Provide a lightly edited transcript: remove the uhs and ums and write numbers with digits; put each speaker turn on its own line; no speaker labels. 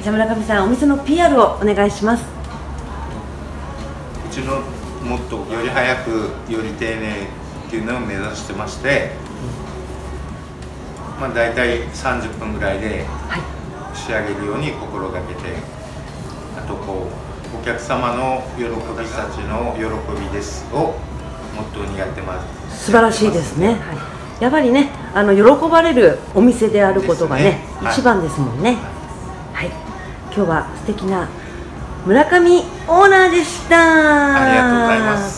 じゃあ村上さん、お店の PR をお願いします。
うちのもっとより早くより丁寧っていうのを目指してまして、まあ、大体30分ぐらいで仕上げるように心がけて、あとこうお客様の喜びたちの喜びですをモットーにやってます。
素晴らしいですね。はい、やっぱりね、喜ばれるお店であることがね、一番ですもんね。はい、今日は素敵な村上オーナーでした。
ありがとうございます。